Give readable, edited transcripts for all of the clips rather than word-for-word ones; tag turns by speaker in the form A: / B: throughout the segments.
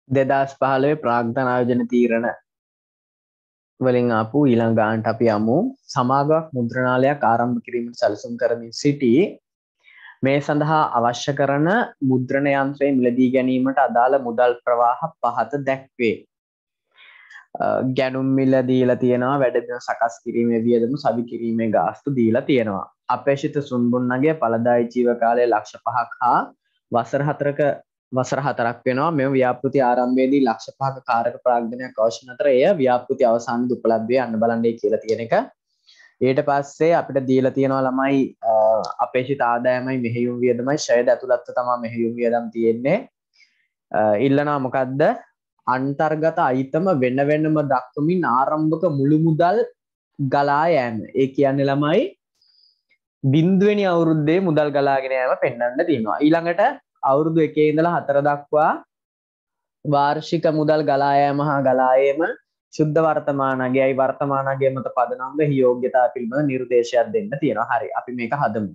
A: 2015 ප්‍රාග්ධන ආයෝජන තීරණ වලින් ආපු ඊළඟ ගානට අපි යමු. සමාගමක් මුද්‍රණාලයක් ආරම්භ කිරීමට සැලසුම් කරමින් සිටි මේ සඳහා අවශ්‍ය කරන මුද්‍රණ යන්ත්‍රය මිලදී ගැනීමට අදාළ මුදල් ප්‍රවාහ පහත දැක්වේ. ගැනුම් මිල දීලා තියෙනවා, වැඩබිම සකස් කිරීමේ වියදම සවි කිරීමේ ගාස්තු දීලා තියෙනවා. අපේක්ෂිත සුන්බුන්නගේ ඵලදායී ජීව කාලය ලක්ෂ 5ක් හා වසර 4ක් වෙනවා. මෙම ව්‍යාපෘති ආරම්භයේදී ලක්ෂ 5ක කාරක ප්‍රාග්ධනයක් අවශ්‍ය නැතර එය ව්‍යාපෘති අවසානයේ උපලබ්ධ වේ යන්න බලන්නේ කියලා තියෙන එක. ඊට පස්සේ අපිට දීලා තියෙනවා ළමයි අපේක්ෂිත ආදායමයි මෙහෙයුම් වියදමයි ෂයද ඇතුළත්ව තමයි මෙහෙයුම් වියදම් තියෙන්නේ. ඉල්ලනවා මොකද්ද? අන්තර්ගත අයිතම වෙන වෙනම දක්වමින් ආරම්භක මුළු මුදල් ගලා යෑම. ඒ කියන්නේ ළමයි බිඳුවෙනි අවුරුද්දේ මුදල් ගලාගෙන යෑම පෙන්වන්න තියෙනවා. ඊළඟට අවුරුදු 1 ඉඳලා 4 දක්වා වාර්ෂික මුදල් ගලා යෑම හා ගලා ඒම ශුද්ධ වර්තමානගයයි වර්තමානගය මත පදනම් වෙහි යෝග්‍යතා පිළිබඳ නිර්දේශයක් දෙන්න තියෙනවා. හරි, අපි මේක හදමු.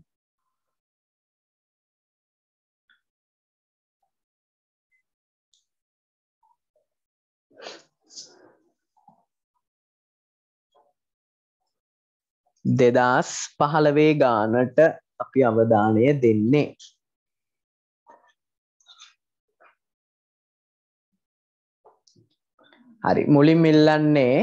A: දෙදස් 15 ගානට අපි අවධානය දෙන්නේ. හරි, මුලින්ම ඉල්ලන්නේ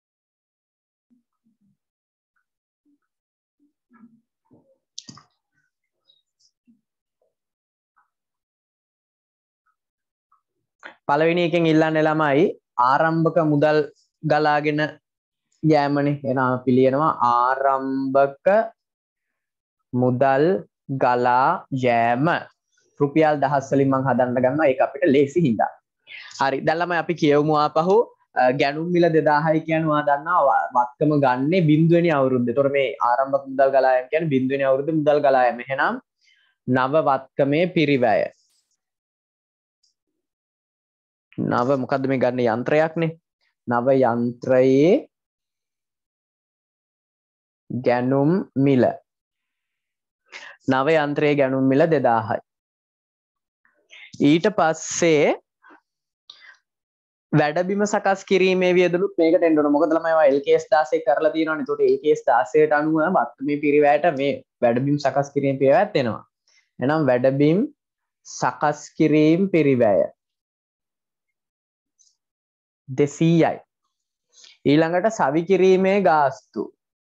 A: පළවෙනි එකෙන් ඉල්ලන්නේ ළමයි ආරම්භක මුදල් ගලාගෙන යෑමනේ. එහෙනම් අපි ලියනවා ආරම්භක මුදල් ගලා යෑම. රුපියල් 1000 වලින් මම හදන්න ගන්නවා. ඒක අපිට ලේසි හින්දා. හරි, දැන් ළමයි අපි කියවමු ආපහු. ගැනුම් මිල 2000යි කියන්නේ ඔයා දන්නවා වත්කම ගන්නේ බිඳුවෙනි අවුරුද්දේ. ඒතොර මේ ආරම්භක මුදල් ගලා යෑම කියන්නේ බිඳුවෙනි අවුරුද්දේ මුදල් ගලා යෑම. එහෙනම් නව වත්කමේ පිරිවැය. නව මොකද්ද මේ ගන්න යන්ත්‍රයක්නේ. නව යන්ත්‍රයේ ගැනුම් මිල. නව යන්ත්‍රයේ ගැනුම් මිල 2000යි. ඊට පස්සේ වැඩබිම සකස් කිරීමේ වියදලුත් මේකට එන්න ඕන. මොකද ළමයි ඔය LKS 16 කරලා තියෙනවානේ. ඒකට LKS 16ට අනුව වත්කමේ පිරිවැයට මේ වැඩබිම් සකස් කිරීමේ පිරිවැයත් එනවා. එහෙනම් වැඩබිම් සකස් කිරීම පිරිවැය 200යි. ඊළඟට සවි කිරීමේ ගාස්තු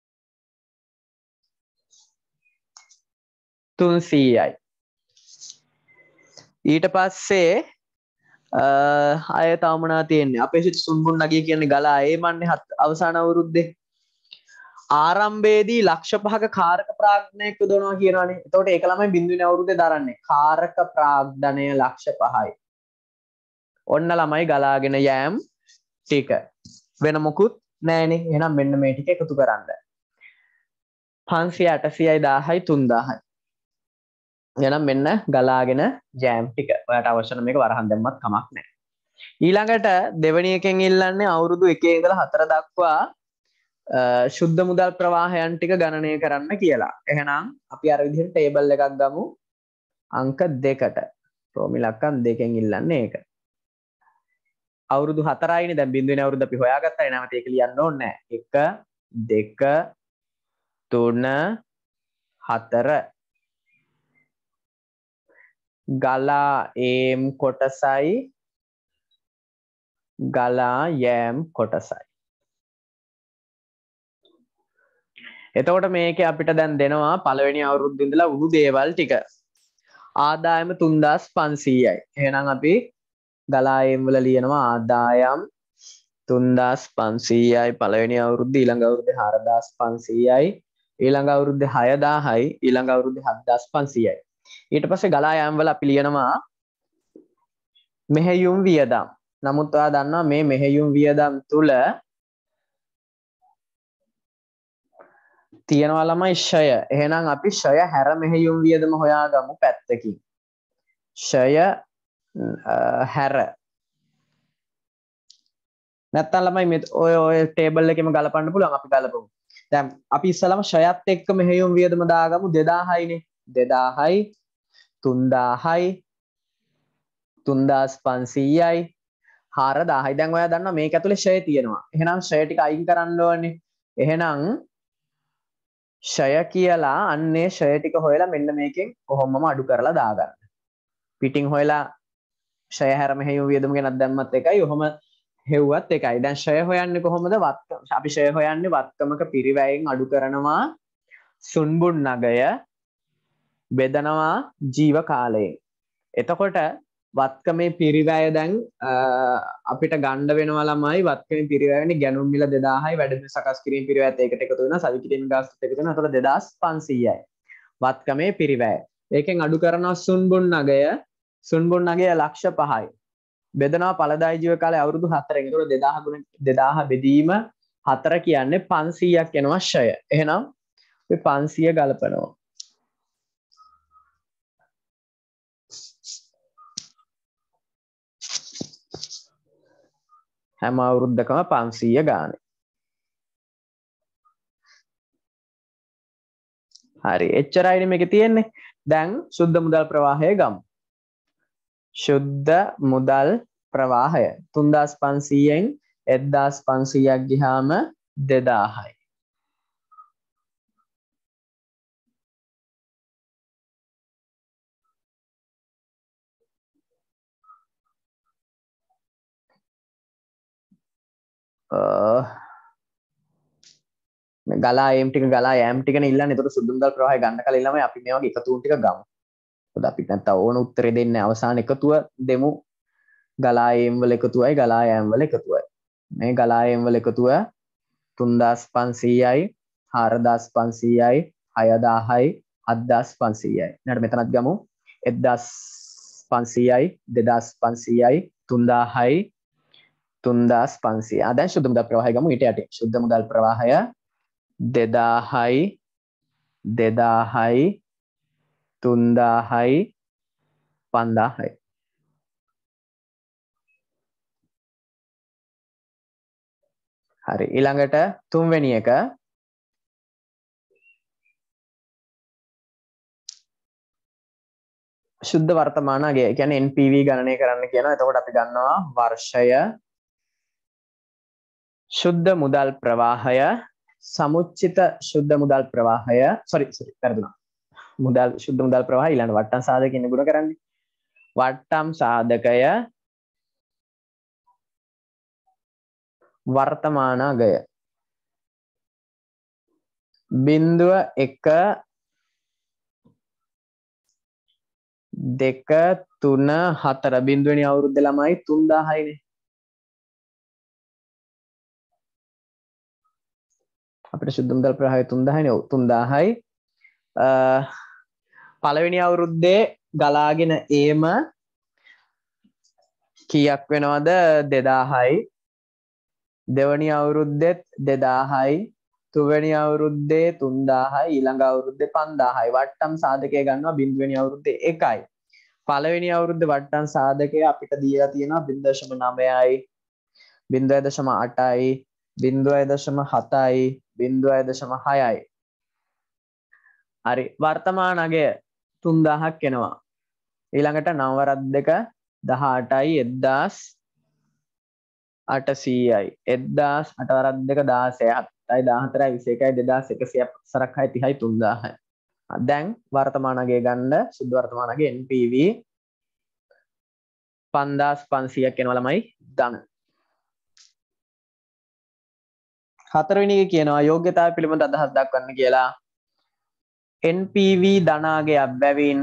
A: 300යි. ඊට පස්සේ අය තව මොනවා තියෙන්නේ? අපේක්ෂිත සුන්බුන් නගිය කියන්නේ ගලා ඒමන්නේ අවසාන අවුරුද්දේ. ආරම්භයේදී ලක්ෂ 5ක කාරක ප්‍රාග්ධනයක් යොදවනවා කියනවානේ. එතකොට ඒක ළමයි බිඳුවෙනි අවුරුද්දේ දරන්නේ. කාරක ප්‍රාග්ධනය ලක්ෂ 5යි. ඔන්න ළමයි ගලාගෙන යෑම් ටික. වෙන මොකුත් නැහැනේ. එහෙනම් මෙන්න මේ ටික එකතු කරන්න. 500 800යි 1000යි 3000යි. එහෙනම් මෙන්න ගලාගෙන ජෑම් ටික. ඔයාලට අවශ්‍ය නම් මේක වරහන් දැම්මත් කමක් නැහැ. ඊළඟට දෙවෙනි එකෙන් ඉල්ලන්නේ අවුරුදු 1 ඉඳලා 4 දක්වා ශුද්ධ මුදල් ප්‍රවාහයන් ටික ගණනය කරන්න කියලා. එහෙනම් අපි අර විදිහට ටේබල් එකක් ගමු අංක 2කට. රෝමි ලක්කම් 2කින් ඉල්ලන්නේ ඒක. අවුරුදු 4යිනේ දැන් බිඳුවෙනි අවුරුද්ද අපි හොයාගත්තා. නැවත ඒක ලියන්න ඕනේ නැහැ. 1 2 3 4 ගලා ඒම් කොටසයි ගලා යෑම් කොටසයි. එතකොට මේකේ අපිට දැන් දෙනවා පළවෙනි අවුරුද්දේ ඉඳලා උණු දේවල් ටික. ආදායම 3500යි. එහෙනම් අපි ගලා ඒම් වල ලියනවා ආදායම් 3500යි පළවෙනි අවුරුද්දේ, ඊළඟ අවුරුද්දේ 4500යි, ඊළඟ අවුරුද්දේ 6000යි, ඊළඟ අවුරුද්දේ 7500යි. ඊට පස්සේ ගලා යාම් වල අපි ලියනවා මෙහෙයුම් වියදම්. නමුත් ඔයා දන්නවා මේ මෙහෙයුම් වියදම් තුල තියෙනවා ළමයි ෂය. එහෙනම් අපි ෂය හැර මෙහෙයුම් වියදම හොයාගමු පැත්තකින්. ෂය හැර. නැත්තම් ළමයි මේ ඔය ටේබල් එකෙම ගලපන්න පුළුවන්. අපි ගලපමු. දැන් අපි ඉස්සලම ෂයත් එක්ක මෙහෙයුම් වියදම දාගමු 2000යිනේ. 2000යි 3000යි 3500යි 4000යි. දැන් ඔයා දන්නවා මේක ඇතුලේ ෂය තියෙනවා. එහෙනම් ෂය ටික අයින් කරන්න ඕනේ. එහෙනම් ෂය කියලා අන්නේ ෂය ටික හොයලා මෙන්න මේකෙන් කොහොමම අඩු කරලා දාගන්න. පිටින් හොයලා ෂය හැර මෙහෙයුම් වියදම ගැනත් දැම්මත් එකයි. ඔහොම හෙව්වත් එකයි. දැන් ෂය හොයන්නේ කොහොමද? අපි ෂය හොයන්නේ වත්කමක පිරිවැයෙන් අඩු කරනවා සුන්බුන් නගය බෙදනවා ජීව කාලයෙන්. එතකොට වත්කමේ පිරිවැය දැන් අපිට ගණ්ඩ වෙනවා ළමයි වත්කමේ පිරිවැයනේ ගැනුම් මිල 2000යි වැඩම සකස් කිරීම පිරිවැයත් ඒකට එකතු වෙනවා සවි කිරීම ගාස්තුත් එකතු වෙනවා. එතකොට 2500යි වත්කමේ පිරිවැය. ඒකෙන් අඩු කරනවා සුන්බුන් නගය ලක්ෂ 5යි. බෙදනවා ඵලදායී ජීව කාලය අවුරුදු 4න්. එතකොට 2000 ගුණ 2000 බෙදීම 4 කියන්නේ 500ක් එනවා ෂය. එහෙනම් අපි 500 ගලපනවා. හැම අවුරුද්දකම 500 ගානේ. හරි එච්චරයිනේ මේකේ තියෙන්නේ. දැන් සුද්ධ මුදල් ප්‍රවාහය ගමු. සුද්ධ මුදල් ප්‍රවාහය 3500න් 1500ක් ගියාම 2000යි. ගලා යෑම් ටිකනේ ඉල්ලන්නේ. ඒතකොට සුද්ධ මුදල් ප්‍රවාහය ගන්න කලින් ළමයි අපි මේ වගේ එකතුන් ටික ගමු. මොකද අපි නැත්තම් ඕන උත්තරේ දෙන්නේ අවසාන එකතුව දෙමු. ගලා යෑම් වල එකතුවයි ගලා යෑම් වල එකතුවයි. මේ ගලා යෑම් වල එකතුව 3500යි 4500යි 6000යි 7500යි. ඊට මෙතනත් ගමු 1500යි 2500යි 3000යි 3500. දැන් සුද්ධ මුදල් ප්‍රවාහය ගමු ඊට යටින්. සුද්ධ මුදල් ප්‍රවාහය 2000යි 3000යි 5000යි. හරි ඊළඟට තුන්වෙනි එක සුද්ධ වර්තමාන අගය. ඒ කියන්නේ NPV ගණනය කරන්න කියනවා. එතකොට අපි ගන්නවා වර්ෂය සුද්ධ මුදල් ප්‍රවාහය සමුච්චිත සුද්ධ මුදල් ප්‍රවාහය වැරදුනා. සුද්ධ මුදල් ප්‍රවාහය ඊළඟ වට්ටම් සාධකයෙන් ගුණ කරන්නේ. වට්ටම් සාධකය වර්තමාන අගය 0.1 2 3 4 බිඳුවෙනි අවුරුද්ද ළමයි 3000යිනේ. අපිට සුද්ධ මුදල් ප්‍රවාහය 3000යිනේ. ඔව් 3000යි. පළවෙනි අවුරුද්දේ ගලාගෙන ඒම කීයක් වෙනවද? 2000යි. දෙවැනි අවුරුද්දෙත් 2000යි. තුන්වෙනි අවුරුද්දේ 3000යි. ඊළඟ අවුරුද්දේ 5000යි. වට්ටම් සාධකය ගන්නවා බිඳුවෙනි අවුරුද්දේ 1යි. පළවෙනි අවුරුද්දේ වට්ටම් සාධකය අපිට දීලා තියෙනවා 0.9යි 0.8යි 0.7යි 0.6යි. හරි වර්තමාන අගය 3000ක් එනවා. ඊළඟට නව වරක් දෙක 18යි 1800යි 1800 වරක් දෙක 16යි 7යි 14යි 21යි 2100යි සරක් 6යි 30යි 3000යි. දැන් වර්තමාන අගය ගන්න සුද්ධ වර්තමාන අගය NPV 5500ක් එනවා ළමයි ධන. හතරවෙනි එක කියනවා යෝග්‍යතාවය පිළිබඳ අදහස් දක්වන්න කියලා. NPV ධනාගයක් බැවින්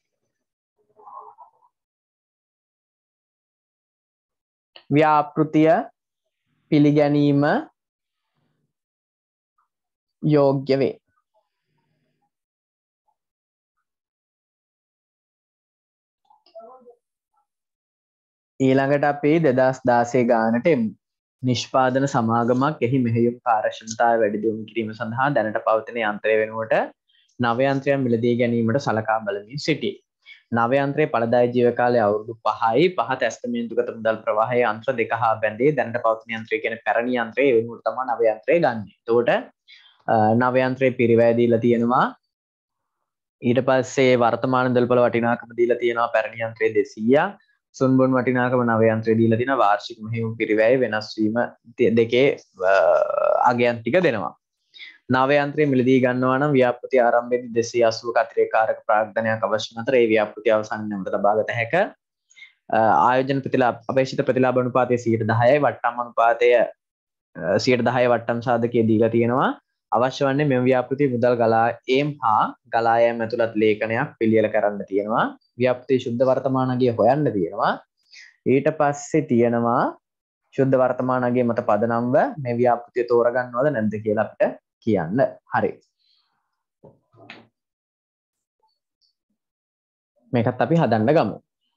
A: ව්‍යාපෘතිය පිළිගැනීම යෝග්‍ය වේ. ඊළඟට අපි 2016 ගානට එමු. නිෂ්පාදන සමාගමක් එහි මෙහෙයුම් කාර්යක්ෂමතාවය වැඩි දියුණු කිරීම සඳහා දැනට පවතින යන්ත්‍රය වෙනුවට නව යන්ත්‍රයන් මිලදී ගැනීමට සලකා බලමින් සිටී. නව යන්ත්‍රයේ ඵලදායී ජීව කාලය අවුරුදු 5යි. 5 තැස්තමේන්තුගත මුදල් ප්‍රවාහයේ යන්ත්‍ර දෙක හා බැඳේ දැනට පවතින යන්ත්‍රය කියන්නේ පැරණි යන්ත්‍රය ඒ වෙනුවට තමයි නව යන්ත්‍රය ගන්න. එතකොට නව යන්ත්‍රයේ පිරිවැය දීලා තියෙනවා. ඊට පස්සේ වර්තමාන මුදල්පොළ වටිනාකම දීලා තියෙනවා පැරණි යන්ත්‍රයේ 200ක්. සුන්බුන් වටිනාකම නව යන්ත්‍රය දීලා තිනවා වාර්ෂික මෙහෙයුම් පිරිවැය වෙනස් වීම දෙකේ අගයන් ටික දෙනවා. නව යන්ත්‍රය මිලදී ගන්නවා නම් ව්‍යාපෘති ආරම්භයේදී 280ක අතිරේකාරක ප්‍රාග්ධනයක් අවශ්‍ය නැතර ඒ ව්‍යාපෘතිය අවසන් නැවත ලබා ගත හැක. ආයෝජන ප්‍රතිලාභ අපේක්ෂිත ප්‍රතිලාභ අනුපාතය 10%යි වට්ටම් අනුපාතය 10% වට්ටම් සාධකයේ දීලා තියෙනවා. අවශ්‍ය වන්නේ මෙම ව්‍යාපෘතිය මුදල් ගලා ඒම් හා ගලා යාම ඇතුළත් ලේඛනයක් පිළියෙල කරන්න තියෙනවා. ව්‍යාපෘතිය ශුද්ධ වර්තමාන අගය හොයන්න තියෙනවා. ඊට පස්සේ තියෙනවා ශුද්ධ වර්තමාන අගය මත පදනම්ව මේ ව්‍යාපෘතිය තෝරගන්නවද නැද්ද කියලා අපිට කියන්න. හරි. මේකත් අපි හදන්න ගමු.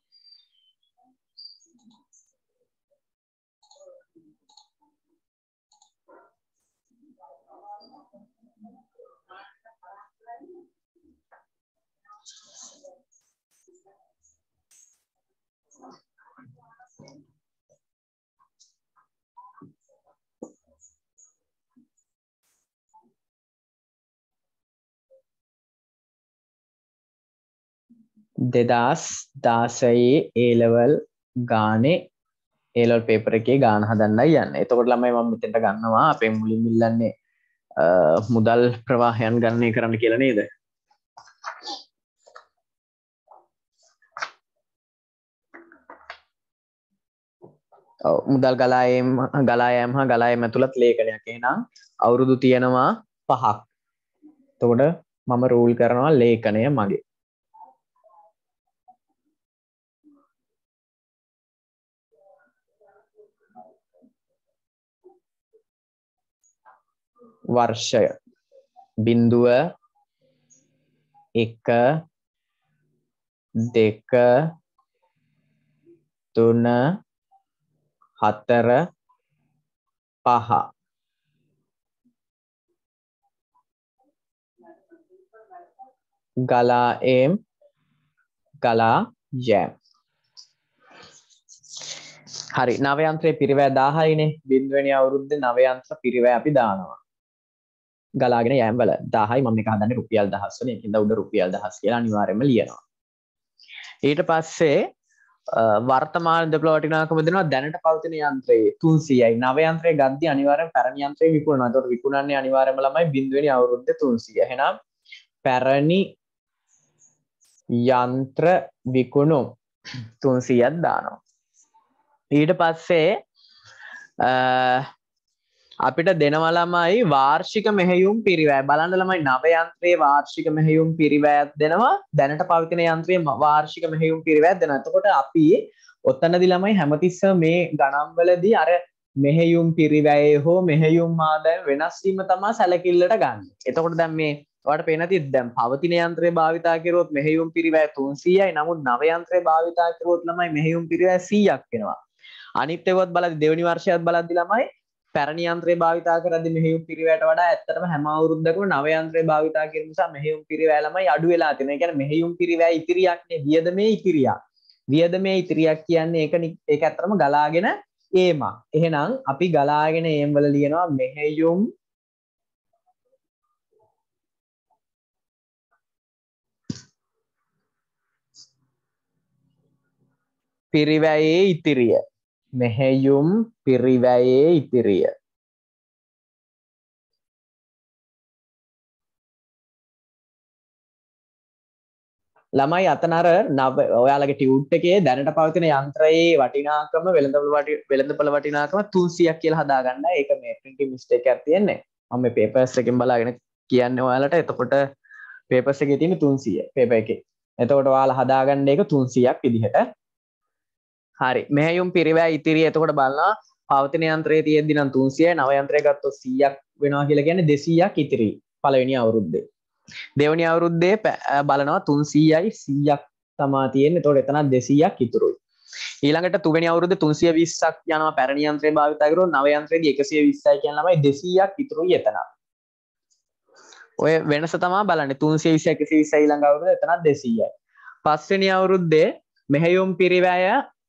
A: දෙදස් දාසයේ ඒලවල් ගානේ ඒලවල් පේපර් එකේ ගාන හදන්නයි යන්නේ. එතකොට ළමයි මම මෙතෙන්ට ගන්නවා අපේ මුලින් ඉල්ලන්නේ මුදල් ප්‍රවාහයන් ගණනය කරන්න කියලා නේද? ඔව් මුදල් ගලා යාම හා ගලා යාම ඇතුළත් ලේඛනයක්. එහෙනම් අවුරුදු තියෙනවා 5ක්. එතකොට මම රූල් කරනවා ලේඛනය මගේ. වර්ෂය 0 1 2 3 4 5 ගලා ඒම් ගලා යෑම්. හරි නව යන්ත්‍රයේ පිරිවැය 1000යිනේ. බින්දුවෙනි අවුරුද්දේ නව යන්ත්‍ර පිරිවැය අපි දානවා. ගලාගෙන යෑම් වල 1000යි මම මේක හදන්නේ රුපියල් 1000 වලින්. ඒකින්ද උඩ රුපියල් 1000 කියලා අනිවාර්යයෙන්ම ලියනවා. ඊට පස්සේ වර්තමාන දෙපළ වටිනාකම දෙනවා දැනට පවතින යන්ත්‍රයේ 300යි. නව යන්ත්‍රය ගද්දී අනිවාර්යෙන් පැරණි යන්ත්‍රය විකුණනවා. ඒතකොට විකුණන්නේ අනිවාර්යයෙන්ම ළමයි බින්දුවෙනි අවුරුද්දේ 300. එහෙනම් පැරණි යන්ත්‍ර විකුණුම් 300ක් දානවා. ඊට පස්සේ අපිට දෙනවා ළමයි වාර්ෂික මෙහෙයුම් පිරිවැය. බලන්න ළමයි නව යන්ත්‍රයේ වාර්ෂික මෙහෙයුම් පිරිවැයක් දෙනවා. දැනට පවතින යන්ත්‍රයේ වාර්ෂික මෙහෙයුම් පිරිවැයක් දෙනවා. එතකොට අපි ඔතනදී ළමයි හැමතිස්සම මේ ගණන්වලදී අර මෙහෙයුම් පිරිවැයේ හෝ මෙහෙයුම් ආදායම වෙනස් වීම තමයි සැලකිල්ලට ගන්න. එතකොට දැන් මේ ඔයාලට පේන තියෙද්දි දැන් පවතින යන්ත්‍රය භාවිතා කරුවොත් මෙහෙයුම් පිරිවැය 300යි. නමුත් නව යන්ත්‍රය භාවිතා කරුවොත් ළමයි මෙහෙයුම් පිරිවැය 100ක් වෙනවා. අනිත් ඒවත් බලද්දි දෙවෙනි වර්ෂයත් බලද්දි ළමයි පැරණි යන්ත්‍රය භාවිතා කරද්දි මෙහෙයුම් පිරිවැයට වඩා ඇත්තටම හැම අවුරුද්දකම නව යන්ත්‍රය භාවිතා කිරීම නිසා මෙහෙයුම් පිරිවැය ළමයි අඩු වෙලා තියෙනවා. ඒ කියන්නේ මෙහෙයුම් පිරිවැය ඉතිරියක් නේ වියදමේ ඉතිරියක්. වියදමේ ඉතිරියක් කියන්නේ ඒක ඇත්තටම ගලාගෙන ඒමක්. එහෙනම් අපි ගලාගෙන ඒම් වල ලියනවා මෙහෙයුම් පිරිවැයේ ඉතිරිය. මෙහෙයුම් පිරිවැයේ ඉතිරිය. ළමයි අතන අර ඔයාලගේ ටියුට් එකේ දැනට පවතින යන්ත්‍රයේ වටිනාකම වෙළඳපොළ වටිනාකම 300ක් කියලා හදාගන්න. ඒක මේ printing mistake එකක් තියෙන්නේ. මම මේ papers එකෙන් බලාගෙන කියන්නේ ඔයාලට. එතකොට papers එකේ තියෙන 300 paper එකේ. එතකොට ඔයාලා හදාගන්න ඒක 300ක් විදිහට. හරි. මෙහෙයුම් පිරිවැය ඉතිරිය එතකොට බලනවා පවතින යන්ත්‍රයේ තියෙද්දි නම් 300යි නව යන්ත්‍රය ගත්තොත් 100ක් වෙනවා කියලා කියන්නේ 200ක් ඉතිරි පළවෙනි අවුරුද්දේ. දෙවනි අවුරුද්දේ බලනවා 300යි 100ක් තමා තියෙන්නේ. එතකොට එතන 200ක් ඉතුරුයි. ඊළඟට තුන්වෙනි අවුරුද්දේ 320ක් යනවා පැරණි යන්ත්‍රය භාවිතා කරොත් නව යන්ත්‍රයේදී 120යි කියන ළමයි 200ක් ඉතුරුයි එතන. ඔය වෙනස තමයි බලන්නේ 320 120 ඊළඟ අවුරුද්දේ එතන 200යි. පස්වෙනි අවුරුද්දේ මෙහෙයුම් පිරිවැය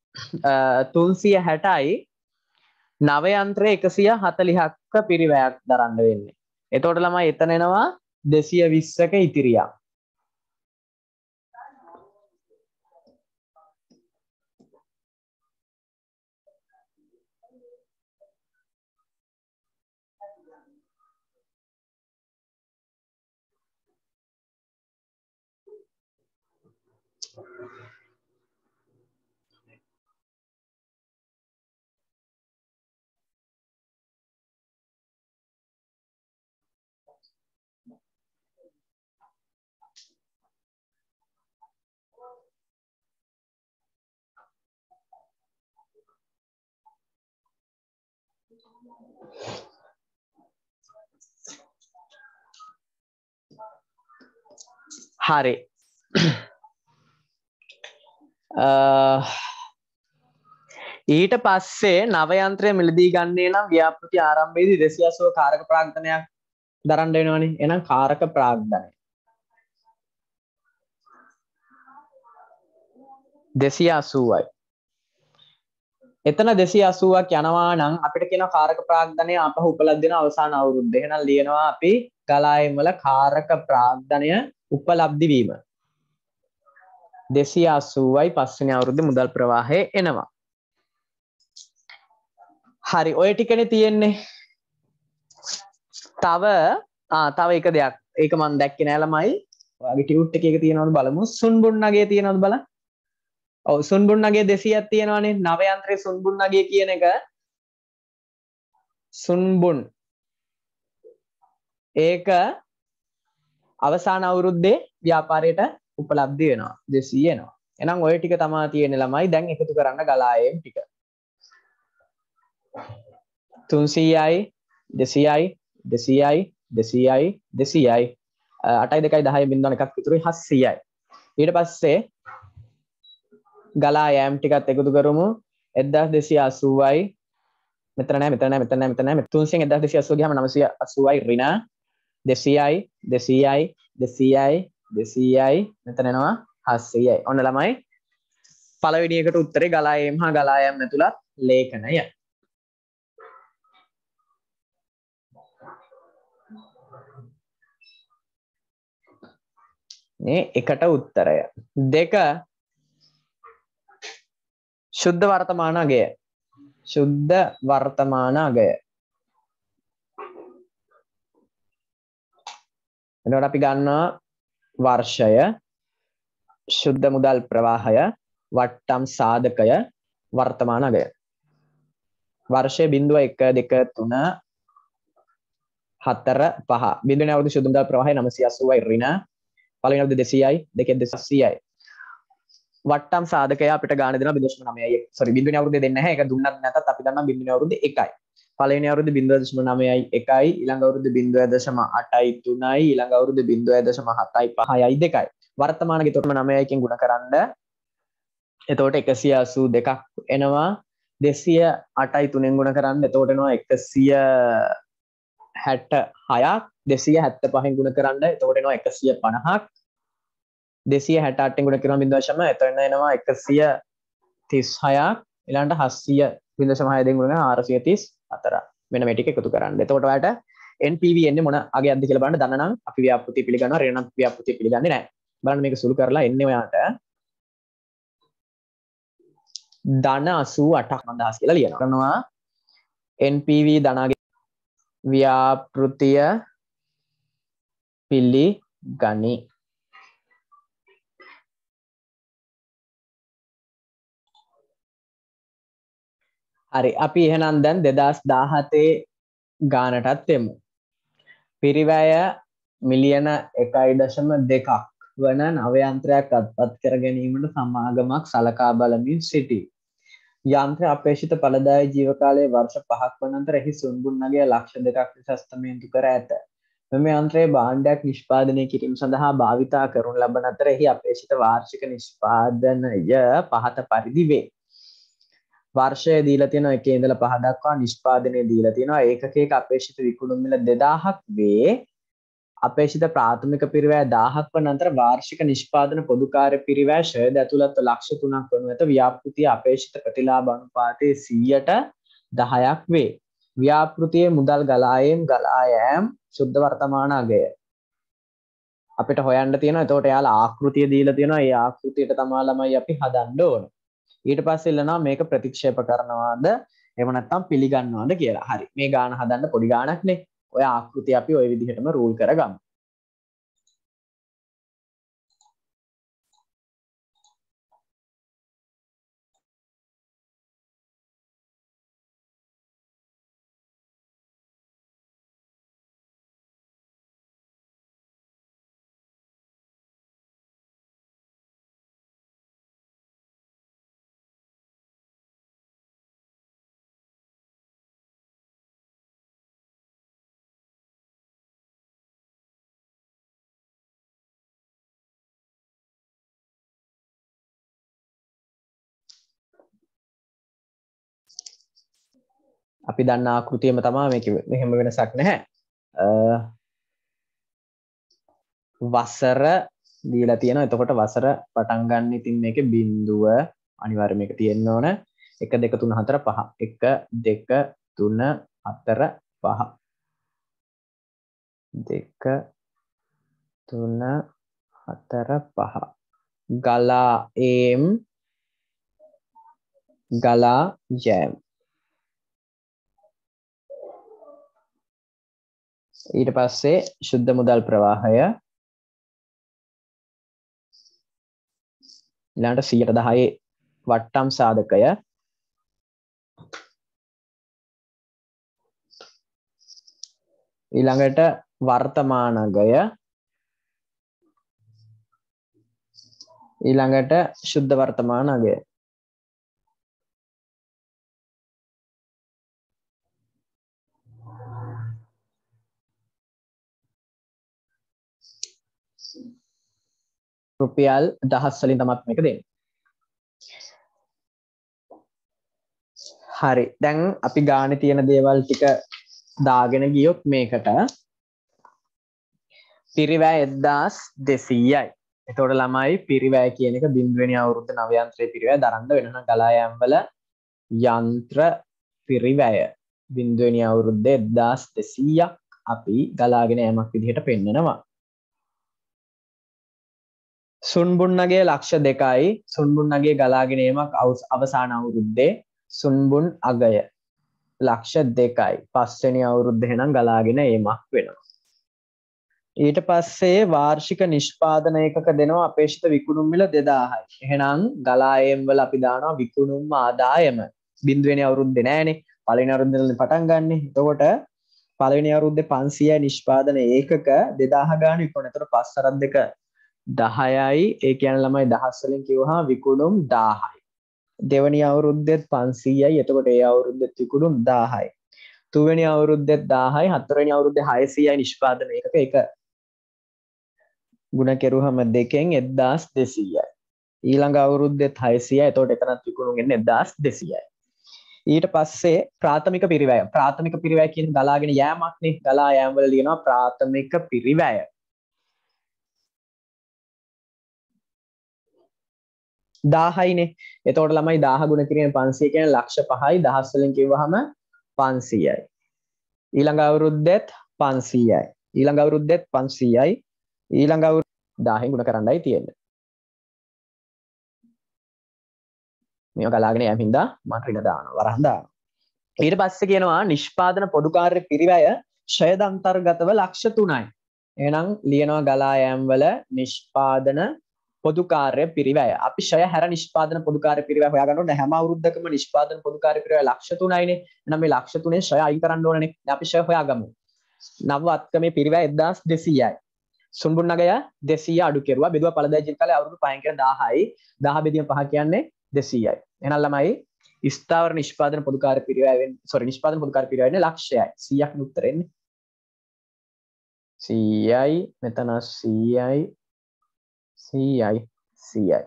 A: 360යි නව යන්ත්‍රය 140ක පිරිවැයක් දරන්න වෙන්නේ. එතකොට ළමයි එතන එනවා 220ක ඉතිරියක්. හරි ඊට පස්සේ නව යන්ත්‍රය මිලදී ගන්නේ නම් ව්‍යාපෘති ආරම්භයේදී 280 කාරක ප්‍රාග්ධනයක් දරන්න වෙනවනේ. එහෙනම් කාරක ප්‍රාග්ධනය 280යි. එතන 280ක් යනවා නම් අපිට කියන කාරක ප්‍රාග්ධනය අපහ උපලබ්ධ වෙන අවසාන අවුරුද්ද. එහෙනම් ලියනවා අපි ගලායම් වල කාරක ප්‍රාග්ධනය උපලබ්ධි වීම 280යි පස්වෙනි අවුරුද්දේ මුදල් ප්‍රවාහය එනවා. හරි ඔය ටිකනේ තියෙන්නේ. තව එක දෙයක්. ඒක මම දැක්කේ නෑ ළමයි. ඔයාගේ ටියුට් එකේ තියෙනවද බලමු. සුන්බුන් නගයේ තියෙනවද බලන්න. ඔව් සුන්බුන් නගයේ 200ක් තියෙනවනේ. නව යන්ත්‍රයේ සුන්බුන් නගය කියන එක සුන්බුන් ඒක අවසාන අවුරුද්දේ ව්‍යාපාරයට උපලබ්ධ වෙනවා 200 එනවා. එහෙනම් ඔය ටික තමයි තියෙන්නේ ළමයි. දැන් එකතු කරන්න ගලායම් ටික 300යි 200යි 200යි 200යි 200යි 8යි 2යි 10යි බිඳුවන එකක් ඉතුරුයි 700යි. ඊට පස්සේ ගලායම් ටිකත් එකතු කරමු 1280යි මෙතන නෑ 300න් 1280 ගියාම 980යි ඍණ 200යි 200යි 200යි 200යි මෙතන එනවා 700යි. ඔන්න ළමයි පළවෙනි එකට උත්තරේ ගලායම් හා ගලායම් ඇතුළත් ලේඛනය. මේ එකට උත්තරය. දෙක शुद्ध वर्तमान अगय शुद्ध वर्तमान अगय එතකොට අපි ගන්නවා වර්ෂය शुद्ध මුදල් ප්‍රවාහය වට්ටම් සාධකය වර්තමාන අගය වර්ෂය 0 1 2 3 4 5 බිඳුනේ අවුරුදු शुद्ध මුදල් ප්‍රවාහය 980යි ඍණ පළවෙනි අවුරුදු 200යි දෙකෙන් 280යි වට්ටම් සාධකය අපිට ගාණ දෙනවා 0.9යි සෝරි බිඳුනේ අවුරුද්දේ දෙන්නේ නැහැ ඒක දුන්නත් නැතත් අපි දන්නවා බිඳුනේ අවුරුද්දේ 1යි පළවෙනි අවුරුද්දේ 0.9යි 1යි ඊළඟ අවුරුද්දේ 0.8යි 3යි ඊළඟ අවුරුද්දේ 0.7යි 5යි 2යි වර්තමාන ගෙතොටම 9යි කින් ගුණ කරන්න එතකොට 182ක් එනවා 208යි 3ෙන් ගුණ කරන්න එතකොට එනවා 166ක් 275න් ගුණ කරන්න එතකොට එනවා 150ක් 268න් ගුණ කරනවා 0.6 එතන එනවා 136ක් ඊළඟට 700 0.6 දෙන් ගුණ කරනවා 434 මෙන්න මේ ටික එකතු කරන්න. එතකොට ඔයාලට NPV එන්නේ මොන අගයක්ද කියලා බලන්න දන්න නම් අපි ව්‍යාපෘතිය පිළිගන්නවා ඍණ නම් ව්‍යාපෘතිය පිළිගන්නේ නැහැ. බලන්න මේක සුළු කරලා එන්නේ ඔයාලට ධන 88ක් 1000 කියලා ලියනවා. කරනවා NPV ධනාගේ ව්‍යාපෘතිය පිළිගනි. හරි අපි එහෙනම් දැන් 2017 ගානටත් එමු. පිරිවැය මිලියන 1.2ක් වන නව යන්ත්‍රයක් අත්පත් කර ගැනීමට සමාගමක් සලකා බලමින් සිටී. යන්ත්‍රය අපේක්ෂිත ඵලදායී ජීව කාලය වර්ෂ 5ක් වන අතර එහි සුන්බුන් නගය ලක්ෂ 2ක් ලෙස අස්තමේන්තු කර ඇත. මෙම යන්ත්‍රයේ භාණ්ඩයක් නිෂ්පාදනය කිරීම සඳහා භාවිතා කරනු ලබන අතර එහි අපේක්ෂිත වාර්ෂික නිෂ්පාදනය පහත පරිදි වේ. වර්ෂය දීලා තියෙනවා 1 ඉඳලා 5 දක්වා නිෂ්පාදනය දීලා තියෙනවා ඒකකයක අපේක්ෂිත විකුණුම් මිල 2000ක් වේ. අපේක්ෂිත ප්‍රාථමික පිරිවැය 1000ක් වන අතර වාර්ෂික නිෂ්පාදන පොදු කාර්ය පිරිවැය ෂෙයාර්ද ඇතුළත් ලක්ෂ 3ක් වනු ඇත. ව්‍යාපෘතිය අපේක්ෂිත ප්‍රතිලාභ අනුපාතයේ 10%ක් වේ. ව්‍යාපෘතියේ මුදල් ගලායම් සුද්ධ වර්තමාන අගය අපිට හොයන්න තියෙනවා. එතකොට යාලා ආකෘතිය දීලා තියෙනවා. ඒ ආකෘතියට තමයි ළමයි අපි හදන්න ඕන. ඊට පස්සේ ඉල්ලනවා මේක ප්‍රතික්ෂේප කරනවාද එහෙම නැත්නම් පිළිගන්නවද කියලා. හරි. මේ ගාන හදන්න පොඩි ගානක්නේ. ඔය ආකෘතිය අපි ওই විදිහටම රූල් කරගමු. අපි දන්න ආකෘතියම තමයි මේක. මෙහෙම වෙනසක් නැහැ. වසර දීලා තියෙනවා. එතකොට වසර පටන් ගන්න ඉතින් මේකේ බිඳුව අනිවාර්යයෙන් මේක තියෙන්න ඕන. 1 2 3 4 5. 1 2 3 4 5. 2 3 4 5. ගලා එම් ගලා යෑම. ඊට පස්සේ ශුද්ධ මුදල් ප්‍රවාහය ඊළඟට 110 වට්ටම් සාධකය ඊළඟට වර්තමානගය ඊළඟට ශුද්ධ වර්තමානගය රුපියල් 1000 වලින් තමයි මේක දෙන්නේ. හරි. දැන් අපි ගානේ තියෙන දේවල් ටික දාගෙන ගියොත් මේකට පිරිවැය 1200යි. එතකොට ළමයි පිරිවැය කියන එක බිඳුවෙනි අවුරුද්ද නව යන්ත්‍රයේ පිරිවැය දරන්න වෙනවා. ගලා යාම් වල යන්ත්‍ර පිරිවැය බිඳුවෙනි අවුරුද්දේ 1200ක් අපි ගලාගෙන යෑමක් විදිහට පෙන්නනවා. සුන්බුන්නගේ ලක්ෂ 2යි සුන්බුන්නගේ ගලාගෙන යෑමක් අවසාන අවුරුද්දේ සුන්බුන් අගය ලක්ෂ 2යි පස්වෙනි අවුරුද්දේ එහෙනම් ගලාගෙන යෑමක් වෙනවා. ඊට පස්සේ වාර්ෂික නිෂ්පාදන ඒකක දෙනවා අපේක්ෂිත විකුණුම් මිල 2000යි. එහෙනම් ගලා යෑම් වල අපි දානවා විකුණුම් ආදායම බිඳුවෙනි අවුරුද්දේ නෑනේ. පළවෙනි අවුරුද්දේ පටන් ගන්නෙ. එතකොට පළවෙනි අවුරුද්දේ 500යි නිෂ්පාදන ඒකක 2000 ගාන විකුණන. එතකොට 5 අරක් 2 10යි. ඒ කියන්නේ ළමයි 1000 වලින් කිව්වහම විකුණුම් 1000යි. දෙවෙනි අවුරුද්දෙත් 500යි. එතකොට ඒ අවුරුද්දෙත් විකුණුම් 1000යි. තුන්වෙනි අවුරුද්දෙත් 1000යි. හතරවෙනි අවුරුද්දේ 600යි නිෂ්පාදන ඒකක. ඒක ගුණ කෙරුවහම 2කින් 1200යි. ඊළඟ අවුරුද්දෙත් 600යි. එතකොට එතනත් විකුණුම් එන්නේ 1200යි. ඊට පස්සේ ප්‍රාථමික පිරිවැය. ප්‍රාථමික පිරිවැය කියන්නේ ගලාගෙන යෑමක්නේ. ගලා යෑම වල ලියනවා ප්‍රාථමික පිරිවැය. 1000යිනේ. එතකොට ළමයි 1000 ගුණ කිරීම 500 කියන්නේ ලක්ෂ 5යි. 1000 වලින් කිව්වහම 500යි. ඊළඟ අවුරුද්දෙත් 500යි. ඊළඟ අවුරුද්දෙත් 500යි. ඊළඟ අවුරුද්ද 1000න් ගුණ කරන්නයි තියෙන්නේ. මේව ගලාගෙන යෑම හින්දා මම ඍණ දානවා. වරහන් දානවා. ඊට පස්සේ කියනවා නිෂ්පාදන පොදු කාර්ය පිරිවැය ෂයද අන්තර්ගතව ලක්ෂ 3යි. එහෙනම් ලියනවා ගලා යෑම් වල නිෂ්පාදන පොදු කාර්ය පිරිවැය. අපි ෂය හැර නිෂ්පාදන පොදු කාර්ය පිරිවැය හොයාගන්න ඕනේ. හැම අවුරුද්දකම නිෂ්පාදන පොදු කාර්ය පිරිවැය ලක්ෂ 3යිනේ. එහෙනම් මේ ලක්ෂ 3ෙන් ෂය අයින් කරන්න ඕනනේ. දැන් අපි ෂය හොයාගමු. නව අත්කමේ පිරිවැය 1200යි. සුන්බුන් නගය 200 අඩු කෙරුවා. බෙදුවා පළදායි ජීවිත කාලේ අවුරුදු 5න් කියන 1000යි. 1000 බෙදීම 5 කියන්නේ 200යි. එහෙනම් ළමයි ස්ථාවර නිෂ්පාදන පොදු කාර්ය පිරිවැය වෙන්නේ නිෂ්පාදන පොදු කාර්ය පිරිවැය වෙන්නේ ලක්ෂයයි. 100ක් නේ උත්තර එන්නේ. 100යි මෙතන 100යි 100යි 100යි.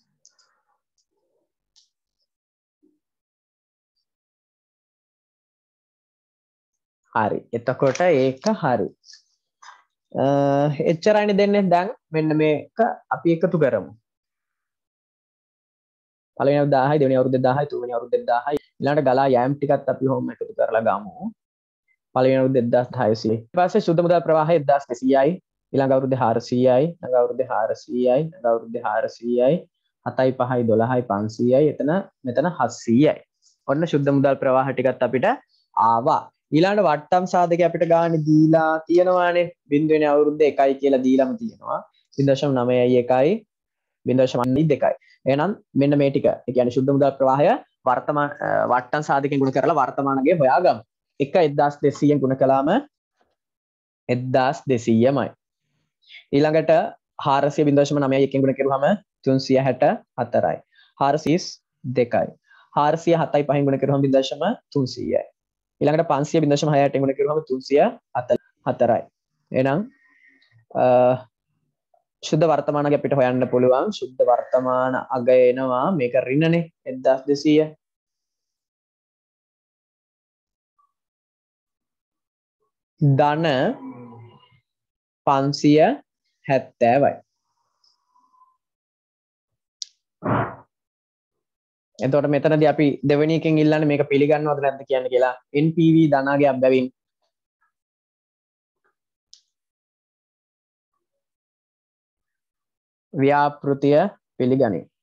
A: හරි. එතකොට ඒක හරි. එච්චරයිනේ දෙන්නේ. දැන් මෙන්න මේක අපි එකතු කරමු. පළවෙනි අවුරුද්ද 1000යි, දෙවෙනි අවුරුද්ද 1000යි, තුන්වෙනි අවුරුද්ද 1000යි. ඊළඟට ගලා යෑම් ටිකත් අපි හොම් එකතු කරලා ගමු. පළවෙනි අවුරුද්ද 1600. ඊට පස්සේ සුද්ධ මුදල් ප්‍රවාහය 1200යි. ඊළඟ අවුරුද්දේ 400යි, ඊළඟ අවුරුද්දේ 400යි, ඊළඟ අවුරුද්දේ 400යි, 7යි 5යි 12යි 500යි, මෙතන 700යි. ඔන්න ශුද්ධ මුදල් ප්‍රවාහ ටිකත් අපිට ආවා. ඊළඟ වට්ටම් සාධකය අපිට ගානේ දීලා තියෙනවානේ. බිඳුවෙනි අවුරුද්ද 1යි කියලා දීලාම තියෙනවා. 0.91යි 0.2යි. එහෙනම් මෙන්න මේ ටික. ඒ කියන්නේ ශුද්ධ මුදල් ප්‍රවාහය වර්තමාන වට්ටම් සාධකයෙන් ගුණ කරලා වර්තමානගේ හොයාගමු. 1200න් ගුණ කළාම 1200මයි. ඊළඟට 400.91න් ගුණ කරුවාම 364යි. 432යි. 407යි 5න් ගුණ කරුවාම 0.300යි. ඊළඟට 500.6න් ගුණ කරුවාම 344යි. එහෙනම් ශුද්ධ වර්තමානගේ අපිට හොයන්න පුළුවන්. ශුද්ධ වර්තමාන අග එනවා මේක ඍණනේ 1200. ධන 570යි. එතකොට මෙතනදී අපි දෙවෙනි එකෙන් ඉල්ලන්නේ මේක පිළිගන්නවද නැද්ද කියන්නේ කියලා. NPV ධනාගයක් බැවින් ව්‍යාපෘතිය පිළිගනි.